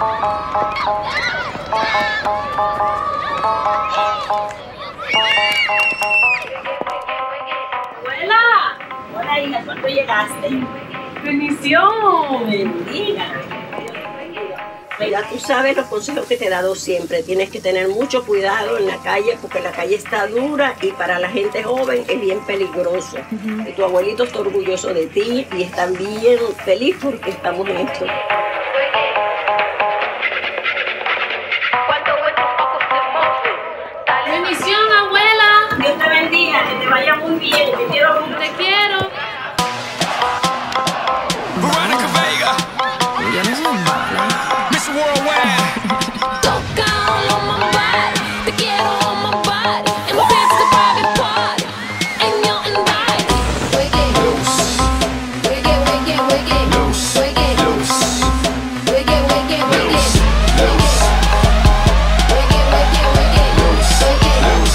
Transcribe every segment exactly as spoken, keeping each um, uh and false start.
Abuela, hola hija, ¿cuándo llegaste? ¡Bendición! Bendiga. Mira, tú sabes los consejos que te he dado siempre. Tienes que tener mucho cuidado en la calle porque la calle está dura y para la gente joven es bien peligroso. Uh-huh. Y tu abuelito está orgulloso de ti y están bien feliz porque estamos en esto. ¡Bendición, abuela! Dios te bendiga, que te vaya muy bien. Te quiero mucho. Te quiero. Veronica Vega. Ella no es mala. Miss Worldwide. Toca all on my body, te quiero on my body, and my pants to private party, and you're invited. Wig it loose, wig it, wig it, wig it loose, wig it loose, wig it, wig it, wig it loose, wig it, wig it, wig it loose, wig it loose,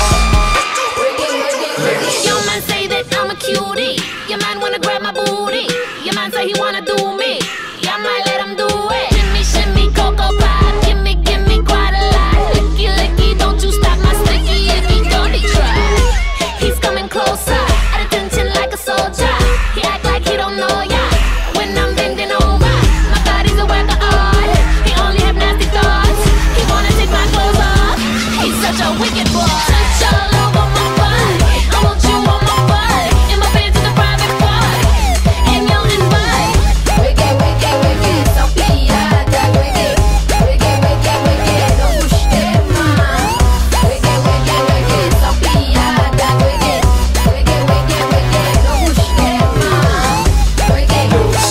wig it, wig it, wig it. Your man say that I'm a cutie, your man wanna grab my booty, your man say he wanna do me, I might let him do it. Shimmy, shimmy, cocoa pie, gimme, gimme quite a lot. Licky, licky, don't you stop my sticky icky, don't he try? He's coming closer, at attention like a soldier. He act like he don't know ya. When I'm bending over, my body's a work of art. He only have nasty thoughts. He wanna take my clothes off. He's such a wicked boy. Touch all over my body. I want you on my body. In my pants to the private party, and you're invited. Wig it, wig it, wig it, so pirata. Wig it, wig it, wig it, wig it, no guste más. Wig it, wig it, wig it, so pirata. Wig it, wig it, wig it, wig it, no guste más. Wig it, loose,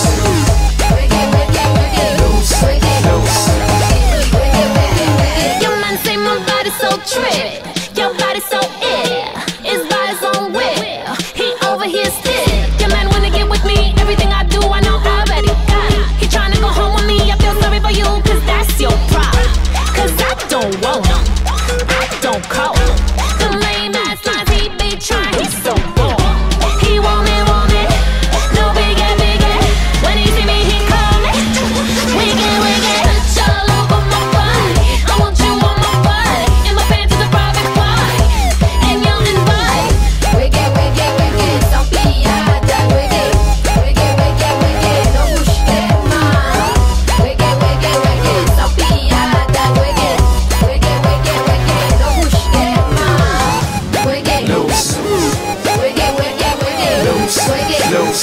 wig it, wig it, wig it, loose, wig it, loose, wig it, wig it, wig it. Your man say my body's so trippy, your body's so ill. His body's on whip, he over here still. Your man wanna get with me, everything I do I know already. He tryna go home with me, I feel sorry for you, cause that's your problem. Cause I don't want him, I don't call him. The lame ass lines he be trying, he's so bored. He want it, want it, no biggie, biggie. When he see me, he call it wiggy, wiggy. Touch all over my body, I want you on my body. In my pants to the private party, and you're invited. Wiggy, wiggy, wiggy, so pirata. Wiggy, wiggy, wiggy, wiggy, no guste más. Wiggy, wiggy, wiggy, so pirata. Wiggy, wiggy, wiggy, wiggy, no guste más. Wiggy, loose, wiggy, wiggy, wiggy, loose, wiggy, loose,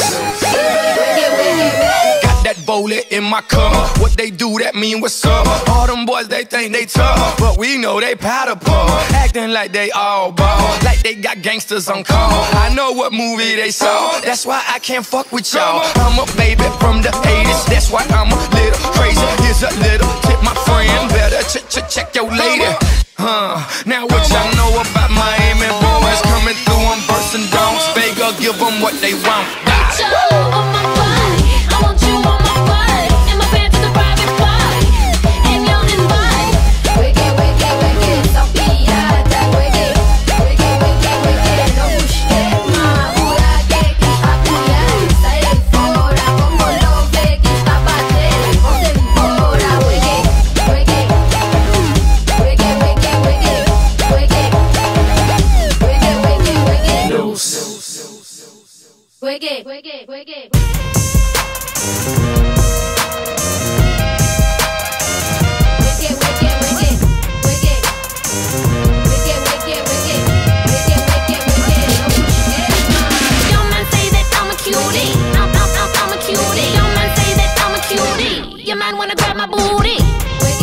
wiggy, wiggy, wiggy. Got that bullet in my car. What they do, that mean what's up. All them boys, they think they tough, but we know they powder puff. Acting like they all ball, like they got gangsters on call. I know what movie they saw, that's why I can't fuck with y'all. I'm a baby from the eighties, that's why I'm a little crazy. Here's a little tip, my friend, better ch ch check your lady. Huh, now what y'all know about Miami boys coming through on bursting donks. Vega, give them what they want. Touch all over my body, I want you on my body. In my pants to the private party, and you're invited. Wiggy, wiggy, wiggy, so pirata. Wiggy, wiggy, wiggy, wiggy, no guste más. Pura que quita apoyar, sale fora. Como lo ve, quita bater, o se embora. Wiggy, wiggy, wiggy, wiggy, wiggy, wiggy, wiggy, wiggy, wiggy, loose. Wiggy, wiggy, wiggy. Your man wanna grab my booty.